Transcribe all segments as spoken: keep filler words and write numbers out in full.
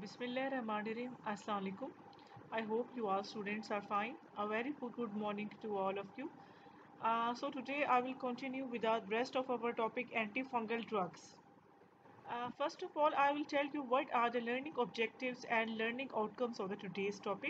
Bismillahirrahmanirrahim. Assalamu alaikum. I hope you all students are fine. A very good morning to all of you. Uh, so today I will continue with the rest of our topic antifungal drugs. Uh, first of all, I will tell you what are the learning objectives and learning outcomes of the today's topic.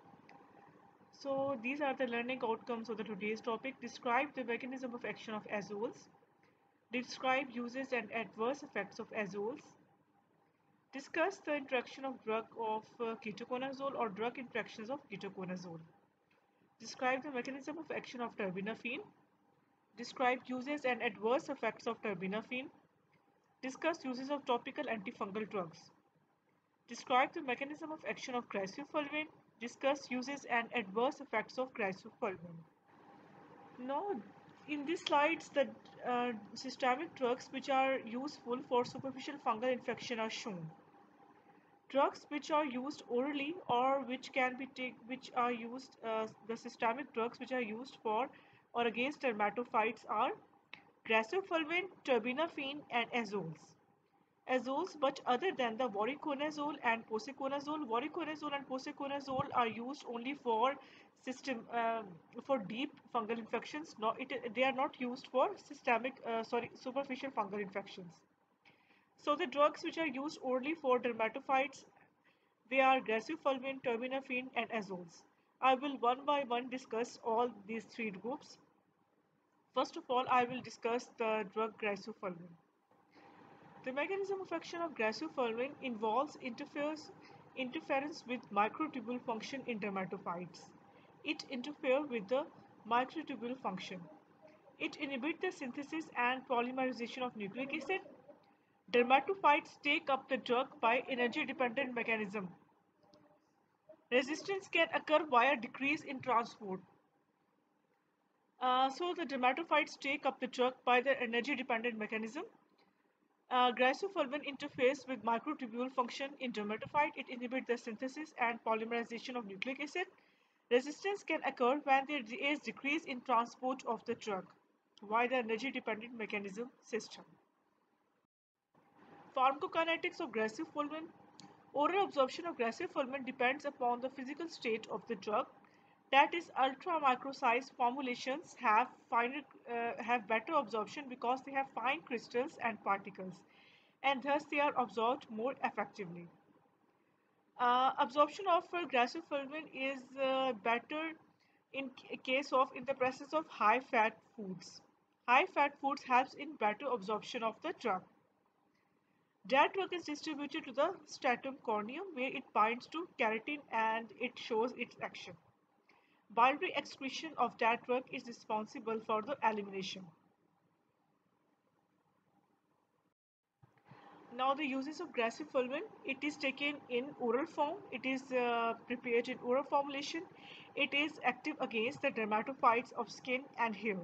So these are the learning outcomes of the today's topic. Describe the mechanism of action of azoles. Describe uses and adverse effects of azoles. Discuss the interaction of drug of uh, ketoconazole or drug interactions of ketoconazole. Describe the mechanism of action of terbinafine. Describe uses and adverse effects of terbinafine. Discuss uses of topical antifungal drugs. Describe the mechanism of action of crisofulvin. Discuss uses and adverse effects of crisofulvin. Now, in these slides, the uh, systemic drugs which are useful for superficial fungal infection are shown. Drugs which are used orally or which can be take, which are used, uh, the systemic drugs which are used for or against dermatophytes are crisofulvin, terbinafine, and azoles. Azoles, but other than the voriconazole and posaconazole, voriconazole and posaconazole are used only for system uh, for deep fungal infections. Not it, they are not used for systemic, uh, sorry, superficial fungal infections. So the drugs which are used orally for dermatophytes, they are crisofulvin, terbinafine, and azoles. I will one by one discuss all these three groups. First of all, I will discuss the drug crisofulvin. The mechanism of action of crisofulvin involves interferes, interference with microtubule function in dermatophytes. It interferes with the microtubule function. It inhibits the synthesis and polymerization of nucleic acid. Dermatophytes take up the drug by energy-dependent mechanism. Resistance can occur via decrease in transport. Uh, so the dermatophytes take up the drug by the energy-dependent mechanism. Uh, crisofulvin interferes with microtubule function in dermatophyte. It inhibits the synthesis and polymerization of nucleic acid. Resistance can occur when there is decrease in transport of the drug via the energy-dependent mechanism system. Pharmacokinetics of crisofulvin. Oral absorption of crisofulvin depends upon the physical state of the drug. That is, ultra micro-sized formulations have finer, uh, have better absorption because they have fine crystals and particles, and thus they are absorbed more effectively. Uh, absorption of uh, crisofulvin is uh, better in case of in the presence of high fat foods. High fat foods helps in better absorption of the drug. That drug is distributed to the stratum corneum where it binds to keratin and it shows its action. Biliary excretion of that drug is responsible for the elimination. Now the uses of crisofulvin, it is taken in oral form, it is uh, prepared in oral formulation, it is active against the dermatophytes of skin and hair.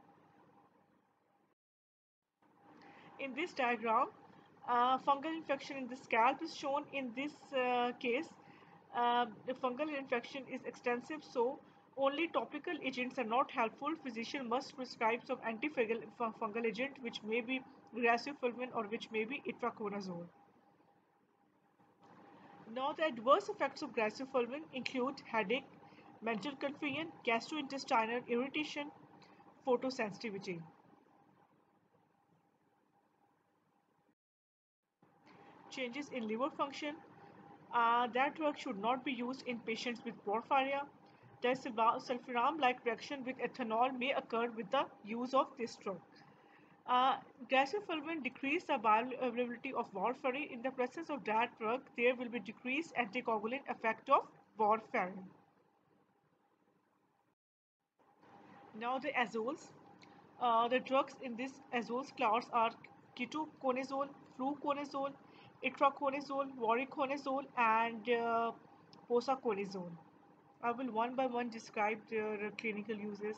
In this diagram, uh, fungal infection in the scalp is shown. In this uh, case, uh, the fungal infection is extensive, so only topical agents are not helpful. Physician must prescribe some antifungal fungal agent which may be crisofulvin or which may be itraconazole. Now, the adverse effects of crisofulvin include headache, mental confusion, gastrointestinal irritation, photosensitivity. Changes in liver function. Uh, that drug should not be used in patients with porphyria. The sulfiram-like reaction with ethanol may occur with the use of this drug. Uh, Crisofulvin decrease the bioavailability of warfarin. In the presence of that drug, there will be decreased anticoagulant effect of warfarin. Now the azoles. Uh, the drugs in this azoles class are ketoconazole, fluconazole, itraconazole, voriconazole, and uh, posaconazole. I will one by one describe their uh, clinical uses.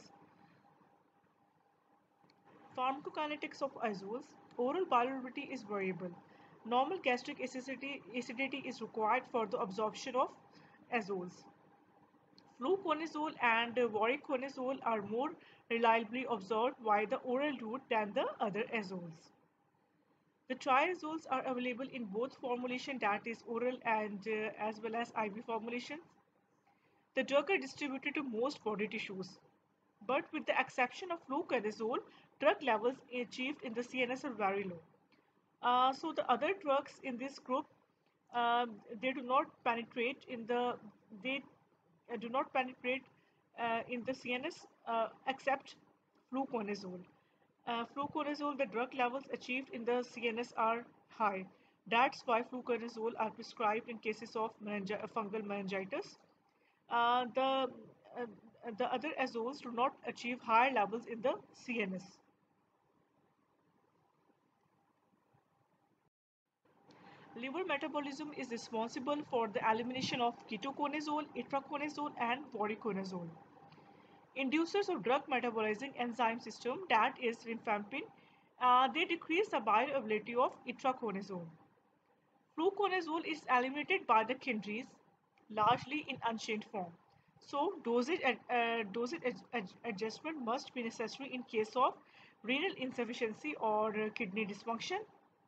Pharmacokinetics of azoles. Oral bioavailability is variable. Normal gastric acidity, acidity is required for the absorption of azoles. Fluconazole and voriconazole are more reliably absorbed via the oral route than the other azoles. The triazoles are available in both formulation, that is oral and uh, as well as I V formulations. The drug are distributed to most body tissues, but with the exception of fluconazole, drug levels achieved in the C N S are very low. Uh, so the other drugs in this group, um, they do not penetrate in the they uh, do not penetrate uh, in the C N S uh, except fluconazole. Uh, fluconazole, the drug levels achieved in the C N S are high. That's why fluconazole are prescribed in cases of meningi- fungal meningitis. Uh, the uh, the other azoles do not achieve higher levels in the C N S. Liver metabolism is responsible for the elimination of ketoconazole, itraconazole, and voriconazole. Inducers of drug metabolizing enzyme system, that is rifampin, uh, they decrease the bioavailability of itraconazole. Fluconazole is eliminated by the kidneys, largely in unchanged form. So dosage, uh, dosage ad ad adjustment must be necessary in case of renal insufficiency or uh, kidney dysfunction.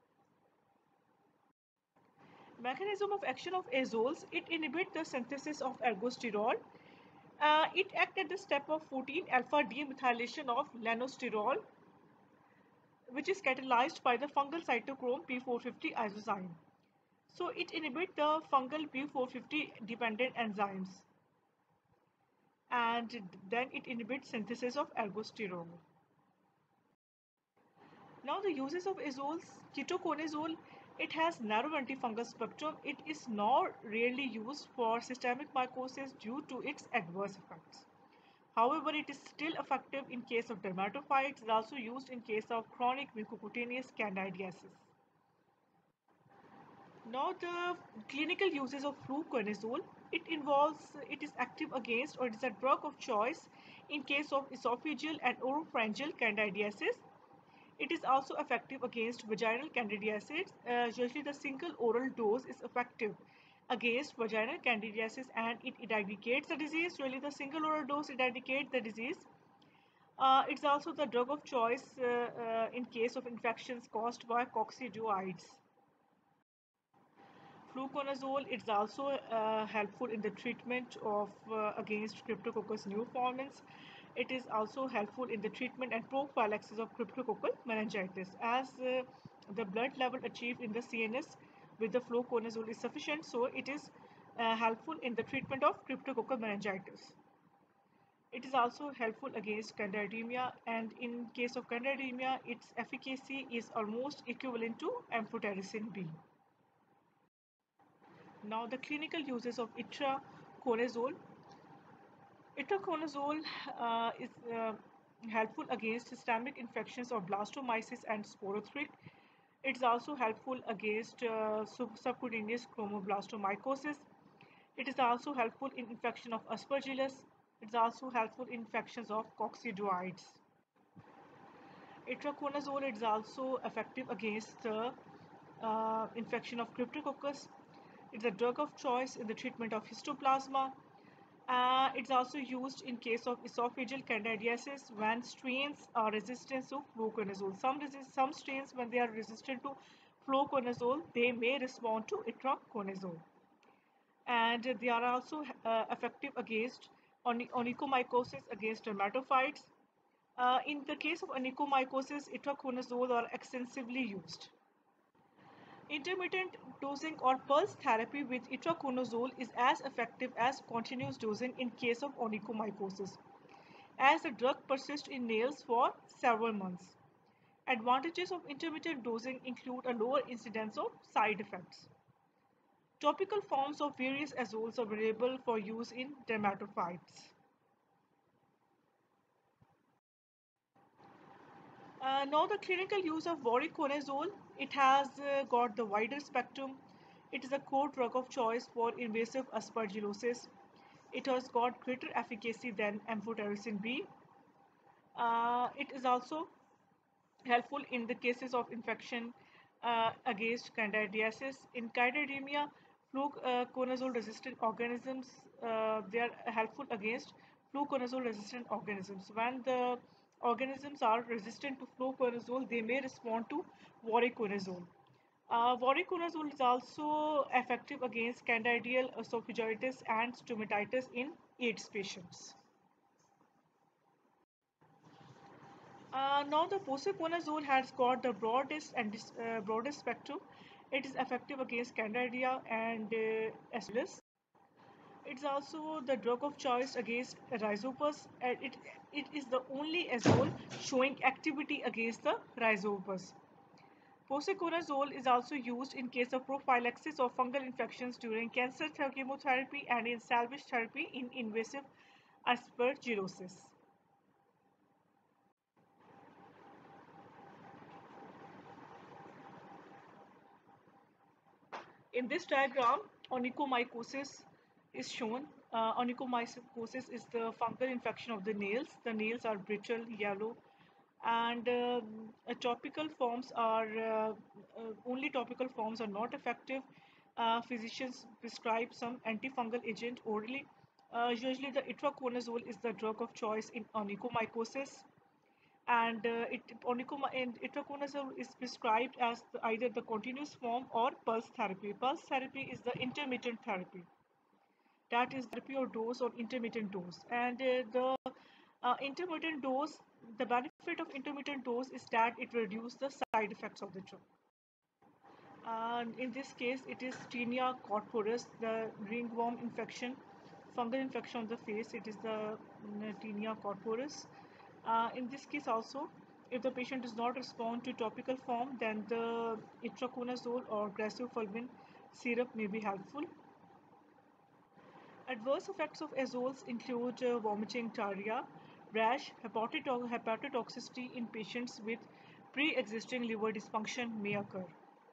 Mechanism of action of azoles, it inhibits the synthesis of ergosterol. Uh, it acts at the step of fourteen alpha demethylation of lanosterol, which is catalyzed by the fungal cytochrome P four fifty isozyme. So it inhibits the fungal P four fifty dependent enzymes, and then it inhibits synthesis of ergosterol. Now the uses of azoles, ketoconazole, it has narrow antifungal spectrum. It is not rarely used for systemic mycosis due to its adverse effects. However, it is still effective in case of dermatophytes. It is also used in case of chronic mucocutaneous candidiasis. Now the clinical uses of fluconazole, it involves, it is active against or it is a drug of choice in case of esophageal and oropharyngeal candidiasis. It is also effective against vaginal candidiasis. Uh, usually the single oral dose is effective against vaginal candidiasis and it eradicates the disease. Really the single oral dose eradicates the disease. Uh, it's also the drug of choice uh, uh, in case of infections caused by coccidioids. Fluconazole is also uh, helpful in the treatment of uh, against Cryptococcus neoformans. It is also helpful in the treatment and prophylaxis of cryptococcal meningitis. As uh, the blood level achieved in the C N S with the fluconazole is sufficient, so it is uh, helpful in the treatment of cryptococcal meningitis. It is also helpful against candidemia, and in case of candidemia, its efficacy is almost equivalent to amphotericin B. Now the clinical uses of itraconazole. Itraconazole uh, is uh, helpful against systemic infections of blastomyces and sporothrip. It's also helpful against uh, sub- subcutaneous chromoblastomycosis. It is also helpful in infection of aspergillus. It's also helpful in infections of coccidioids. Itraconazole is also effective against the uh, infection of cryptococcus. It's a drug of choice in the treatment of histoplasma. Uh, it's also used in case of esophageal candidiasis when strains are resistant to fluconazole. Some, some strains, when they are resistant to fluconazole, they may respond to itraconazole. And they are also uh, effective against ony- onychomycosis, against dermatophytes. Uh, in the case of onychomycosis, itraconazole are extensively used. Intermittent dosing or pulse therapy with itraconazole is as effective as continuous dosing in case of onychomycosis, as the drug persists in nails for several months. Advantages of intermittent dosing include a lower incidence of side effects. Topical forms of various azoles are available for use in dermatophytes. Uh, now the clinical use of voriconazole, it has uh, got the wider spectrum. It is a core drug of choice for invasive aspergillosis. It has got greater efficacy than amphotericin B. Uh, it is also helpful in the cases of infection uh, against candidiasis. In candidemia, fluconazole resistant organisms, uh, they are helpful against fluconazole resistant organisms. When the organisms are resistant to fluconazole, they may respond to voriconazole. Uh, voriconazole is also effective against candidial esophagitis and stomatitis in AIDS patients. Uh, now the posaconazole has got the broadest and dis- uh, broadest spectrum. It is effective against Candida and uh, Aspergillus. It's also the drug of choice against Rhizopus, and it, it is the only azole showing activity against the Rhizopus. Posaconazole is also used in case of prophylaxis of fungal infections during cancer chemotherapy and in salvage therapy in invasive aspergillosis. In this diagram, onychomycosis is shown. Uh, onychomycosis is the fungal infection of the nails. The nails are brittle, yellow, and uh, uh, topical forms are uh, uh, only topical forms are not effective. Uh, physicians prescribe some antifungal agent orally. Uh, usually, the itraconazole is the drug of choice in onychomycosis, and uh, it onicoma and itraconazole is prescribed as the, either the continuous form or pulse therapy. Pulse therapy is the intermittent therapy, that is therapy or dose or intermittent dose. And uh, the uh, intermittent dose, the benefit of intermittent dose is that it reduces the side effects of the drug. And in this case, it is Tinea corporis, the ringworm infection, fungal infection on the face. It is the mm, Tinea corporis. Uh, in this case also, if the patient does not respond to topical form, then the itraconazole or graciofulvin syrup may be helpful. Adverse effects of azoles include uh, vomiting, diarrhea, rash, hepatoto- hepatotoxicity in patients with pre-existing liver dysfunction may occur.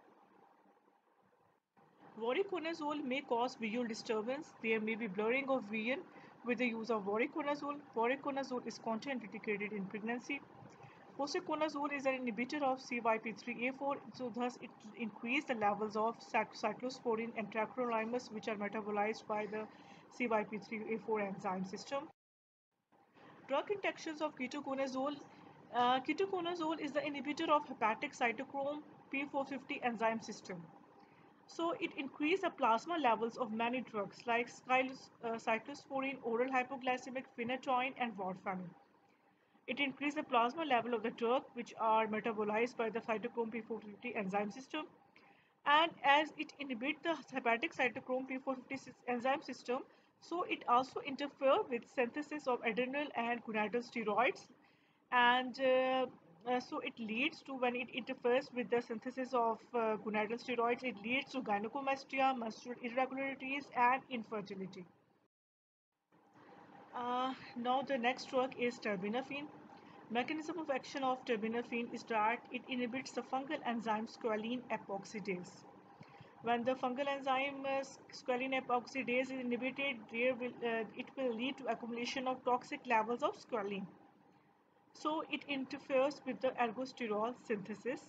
Voriconazole may cause visual disturbance. There may be blurring of vision with the use of voriconazole. Voriconazole is contraindicated in pregnancy. Posaconazole is an inhibitor of C Y P three A four, so thus it increases the levels of cyclosporin and tacrolimus, which are metabolized by the C Y P three A four enzyme system. Drug interactions of ketoconazole. Uh, ketoconazole is the inhibitor of hepatic cytochrome P four fifty enzyme system. So it increases the plasma levels of many drugs like uh, cyclosporine, oral hypoglycemic, phenytoin, and warfarin. It increases the plasma level of the drug, which are metabolized by the cytochrome P four fifty enzyme system. And as it inhibits the hepatic cytochrome P four fifty enzyme system, so it also interferes with synthesis of adrenal and gonadal steroids. And uh, uh, so it leads to, when it interferes with the synthesis of uh, gonadal steroids, it leads to gynecomastia, menstrual irregularities, and infertility. Uh, now the next drug is terbinafine. Mechanism of action of terbinafine is that it inhibits the fungal enzyme squalene epoxidase. When the fungal enzyme uh, squalene epoxidase is inhibited, there will, uh, it will lead to accumulation of toxic levels of squalene. So it interferes with the ergosterol synthesis.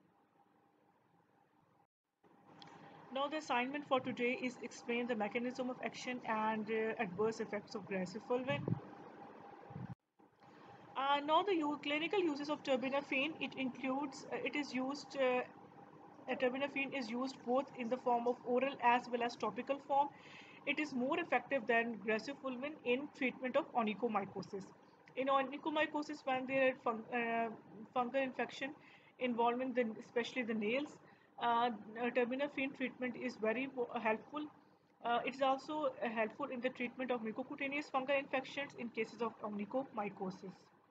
Now the assignment for today is explain the mechanism of action and uh, adverse effects of gracifolvin. Uh, now the u- clinical uses of terbinafine, it includes, uh, it is used, uh, uh, terbinafine is used both in the form of oral as well as topical form. It is more effective than gracifolvin in treatment of onychomycosis. In onychomycosis, when there is fung uh, fungal infection involving the, especially the nails, uh, uh, terbinafine treatment is very helpful. Uh, it is also uh, helpful in the treatment of mucocutaneous fungal infections in cases of onychomycosis.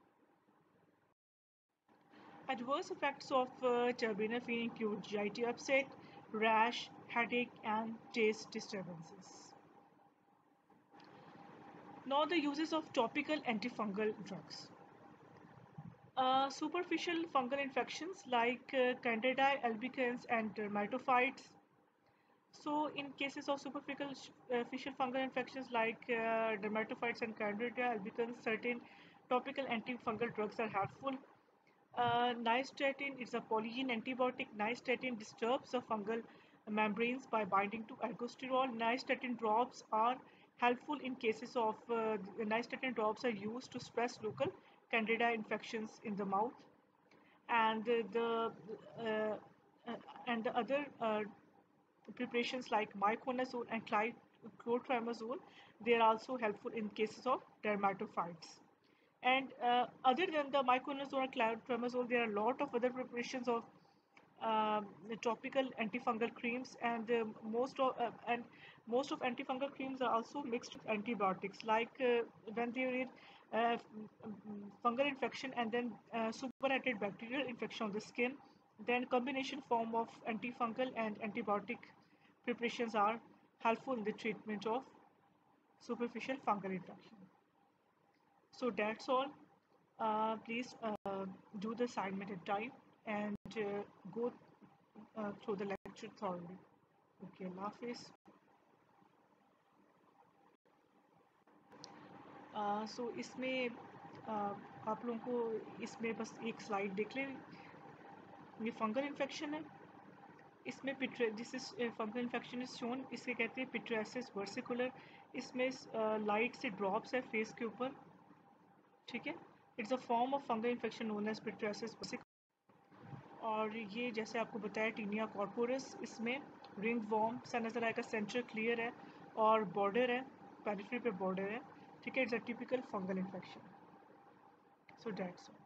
Adverse effects of uh, terbinafine include G I T upset, rash, headache, and taste disturbances. Now the uses of topical antifungal drugs. Uh, superficial fungal infections like uh, Candida albicans and dermatophytes. So in cases of superficial uh, fungal infections like uh, dermatophytes and Candida albicans, certain topical antifungal drugs are helpful. Uh, nystatin is a polygene antibiotic. Nystatin disturbs the fungal membranes by binding to ergosterol. Nystatin drops are helpful in cases of uh, nystatin drops are used to suppress local candida infections in the mouth. And uh, the uh, uh, and the other uh, preparations like miconazole and chlorotrimazole, they are also helpful in cases of dermatophytes. And uh, other than the miconazole and chlorotrimazole, there are a lot of other preparations of um, the topical antifungal creams, and uh, most of uh, and most of antifungal creams are also mixed with antibiotics. Like uh, when there is uh, fungal infection and then uh, superadded bacterial infection on the skin, then combination form of antifungal and antibiotic preparations are helpful in the treatment of superficial fungal infection. So that's all. Uh, please uh, do the assignment in time and uh, go uh, through the lecture thoroughly. Okay, Allah Hafiz. Uh, so इसमें uh, आप लोगों को इसमें बस एक slide देख लें. ये फंगल इन्फेक्शन है. इसमें पिट्रे this is fungal infection is shown. इसे कहते हैं पिट्रेसिस वर्सिकुलर. इसमें लाइट से ड्रॉप्स है फेस के ऊपर. ठीक है. It's a form of fungal infection known as pityriasis versicolor. और ये जैसे आपको बताया टीनिया कॉर्पोरस, इसमें रिंग वॉर्म सा नज़र आएगा. सेंटर क्लियर है और बॉर्डर है, पेरिफेरी पे बॉर्डर है. ठीक है. It's a typical fungal infection. So that's all.